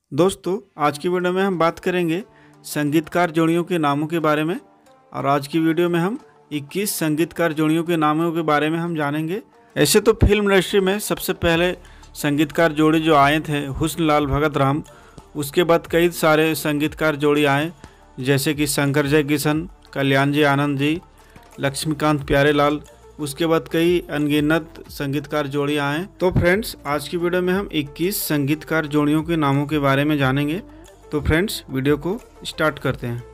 दोस्तों, आज की वीडियो में हम बात करेंगे संगीतकार जोड़ियों के नामों के बारे में। और आज की वीडियो में हम 21 संगीतकार जोड़ियों के नामों के बारे में हम जानेंगे। ऐसे तो फिल्म इंडस्ट्री में सबसे पहले संगीतकार जोड़ी जो आए थे हुस्न लाल भगत राम, उसके बाद कई सारे संगीतकार जोड़ी आए जैसे कि शंकर जयकिशन, कल्याण जी आनंद जी, लक्ष्मीकांत प्यारेलाल। उसके बाद कई अनगिनत संगीतकार जोड़ियाँ आए। तो फ्रेंड्स, आज की वीडियो में हम 21 संगीतकार जोड़ियों के नामों के बारे में जानेंगे। तो फ्रेंड्स, वीडियो को स्टार्ट करते हैं।